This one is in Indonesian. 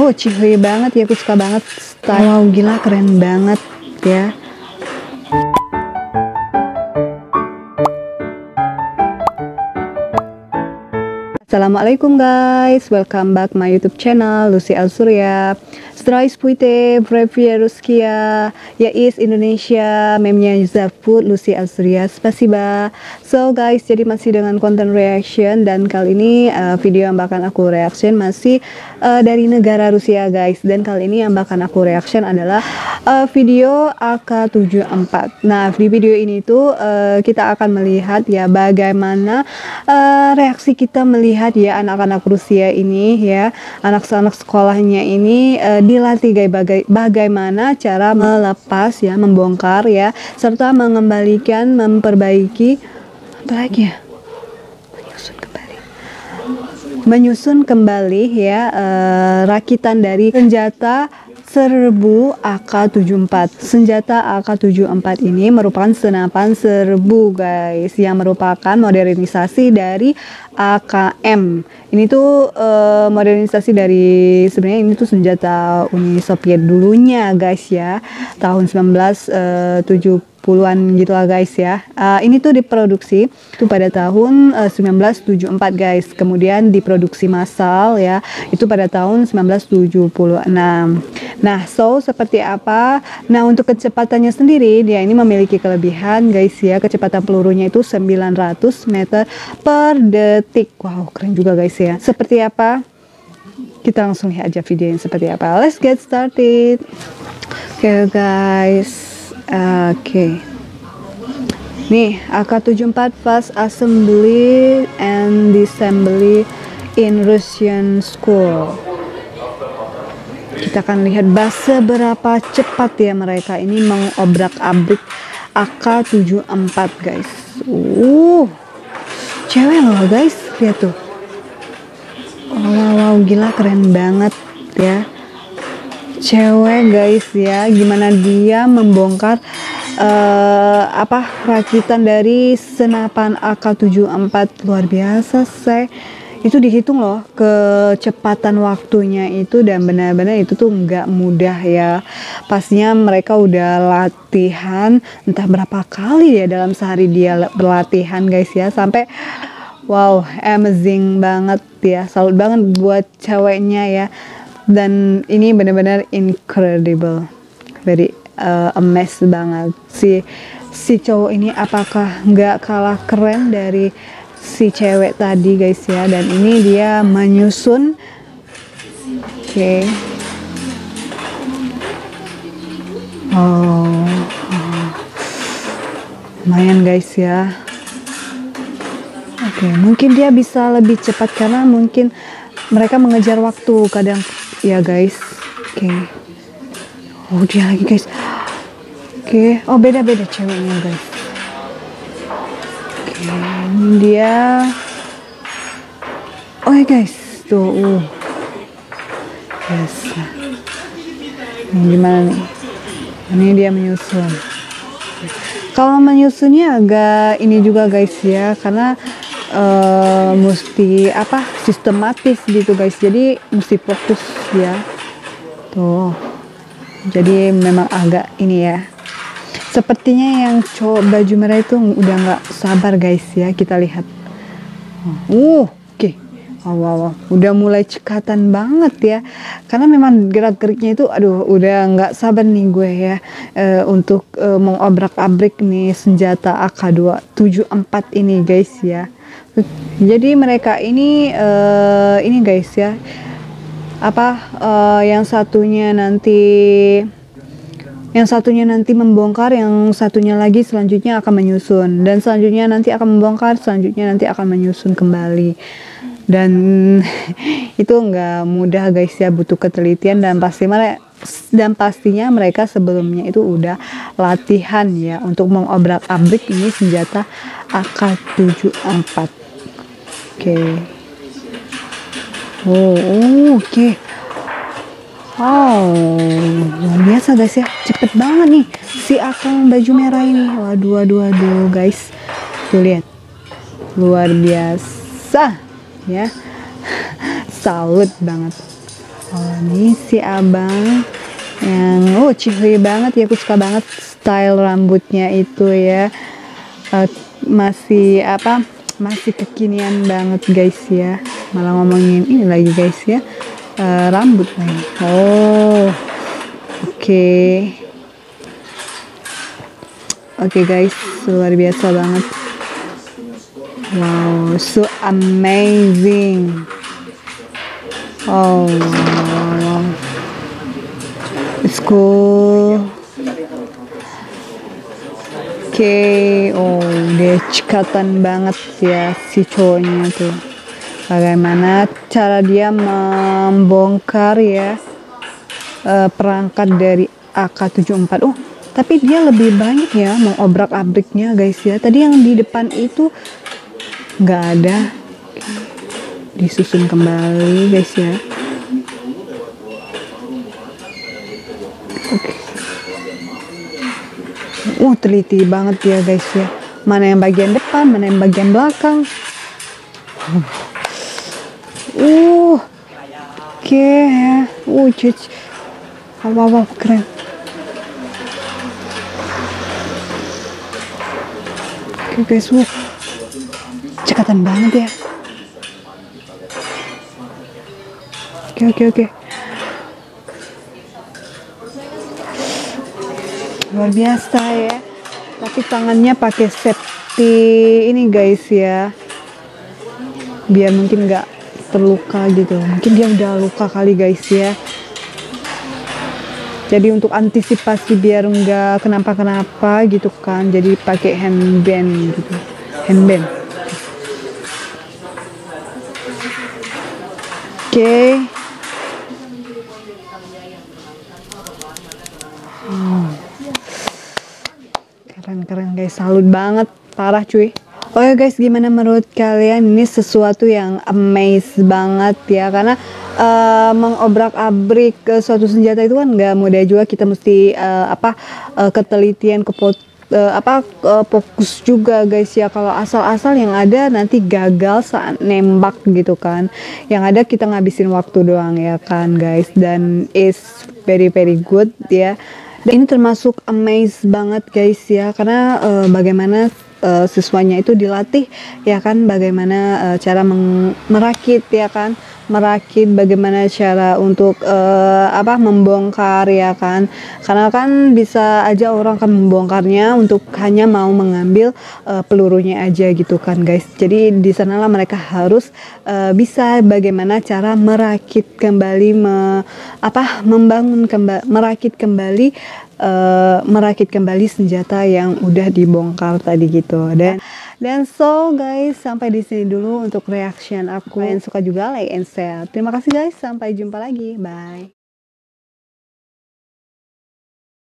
Cihuy banget ya, aku suka banget style. Wow, gila keren banget ya. Assalamualaikum guys, welcome back my YouTube channel Lucy Al-Surya. Здравствуйте, привет, Ruskia, я из Indonesia, memnya zavoot Lucy Al-Surya, spasiba. So guys, jadi masih dengan konten reaction, dan kali ini video yang bakal aku reaction masih dari negara Rusia guys. Dan kali ini yang bakal aku reaction adalah video AK-74. Nah, di video ini tuh kita akan melihat ya bagaimana reaksi kita melihat ya anak-anak Rusia ini ya, anak-anak sekolahnya ini dilatih bagaimana cara melepas ya, membongkar ya, serta mengembalikan, memperbaiki apa lagi ya, menyusun kembali ya rakitan dari senjata serbu AK-74. Senjata AK-74 ini merupakan senapan serbu guys, yang merupakan modernisasi dari AKM. Ini tuh modernisasi dari, sebenarnya ini tuh senjata Uni Soviet dulunya guys ya, tahun 1970-an gitu lah guys ya. Ini tuh diproduksi tuh pada tahun 1974 guys, kemudian diproduksi massal ya itu pada tahun 1976. Nah, so seperti apa? Nah, untuk kecepatannya sendiri dia ini memiliki kelebihan guys ya, kecepatan pelurunya itu 900 meter per detik. Wow, keren juga guys ya. Seperti apa? Kita langsung lihat aja video yang seperti apa. Let's get started. Oke guys. Oke. Nih, AK-74 fast assembly and disassembly in Russian school. Kita akan lihat seberapa cepat ya mereka ini mengobrak-abrik AK-74 guys. Cewek loh guys, lihat tuh. Wow, gila keren banget ya. Cewek guys ya, gimana dia membongkar rakitan dari senapan AK-74, luar biasa sih. Itu dihitung loh kecepatan waktunya itu, dan benar-benar itu tuh nggak mudah ya. Pastinya mereka udah latihan entah berapa kali ya dalam sehari dia berlatihan guys ya, sampai wow, amazing banget ya, salut banget buat ceweknya ya. Dan ini benar-benar incredible, very amazed banget si cowok ini. Apakah nggak kalah keren dari si cewek tadi guys ya. Dan ini dia menyusun. Oke. Lumayan guys ya. Oke, mungkin dia bisa lebih cepat karena mungkin mereka mengejar waktu kadang ya guys. Oke. Oh, dia lagi guys. Oke. Oh, beda-beda ceweknya guys. Dia guys tuh yes. Gimana nih, ini dia menyusun. Kalau menyusunnya agak ini juga guys ya, karena mesti sistematis gitu guys, jadi mesti fokus ya tuh. Jadi memang agak ini ya. Sepertinya yang cowok baju merah itu udah nggak sabar guys ya, kita lihat. Oke. Wow, udah mulai cekatan banget ya, karena memang gerak-geriknya itu aduh udah nggak sabar nih gue ya untuk mengobrak-abrik nih senjata AK-74 ini guys ya. Jadi mereka ini guys ya, yang satunya nanti membongkar, yang satunya lagi selanjutnya akan menyusun, dan selanjutnya nanti akan membongkar, selanjutnya nanti akan menyusun kembali. Dan itu nggak mudah guys ya, butuh ketelitian, dan pastinya mereka sebelumnya itu udah latihan ya untuk mengobrak-abrik ini senjata AK-74. Oke. Oke. Wow, luar biasa guys ya, cepet banget nih si akang baju merah ini. Waduh guys, tuh lihat, luar biasa ya, salut banget. Oh, ini si abang yang cihuy banget ya, aku suka banget style rambutnya itu ya. Eh, masih masih kekinian banget guys ya. Malah ngomongin ini lagi guys ya, rambut nih. Oh, oke. Oke guys, luar biasa banget. Wow, so amazing. Oh, wow. It's cool. Oke, oh dia cekatan banget ya si cowoknya tuh. Bagaimana cara dia membongkar ya perangkat dari AK-74. Oh, tapi dia lebih banyak ya mengobrak-abriknya guys ya. Tadi yang di depan itu nggak ada. Disusun kembali guys ya. Oke. Teliti banget ya guys ya. Mana yang bagian depan, mana yang bagian belakang. Oke ya. Wow, keren. Oke guys, cekatan banget ya. Oke. Luar biasa ya. Tapi tangannya pakai safety ini guys ya. Biar mungkin nggak terluka gitu. Mungkin dia udah luka kali guys ya. Jadi untuk antisipasi biar nggak kenapa-kenapa gitu kan. Jadi pakai handband gitu. Handband. Oke. Keren guys, salut banget, parah cuy. Oke guys, gimana menurut kalian? Ini sesuatu yang amaze banget ya, karena mengobrak-abrik suatu senjata itu kan nggak mudah juga. Kita mesti ketelitian, fokus juga guys ya. Kalau asal-asal yang ada nanti gagal saat nembak gitu kan. Yang ada kita ngabisin waktu doang ya kan guys. Dan is very good ya. Dan ini termasuk amaze banget guys ya, karena bagaimana siswanya itu dilatih ya kan, bagaimana cara merakit ya kan, bagaimana cara untuk membongkar ya kan, karena kan bisa aja orang kan membongkarnya untuk hanya mau mengambil pelurunya aja gitu kan guys. Jadi di sanalah mereka harus bisa bagaimana cara merakit kembali, merakit kembali senjata yang udah dibongkar tadi gitu. Dan so guys, sampai di sini dulu untuk reaction aku. Yang suka juga like and share. Terima kasih guys, sampai jumpa lagi. Bye.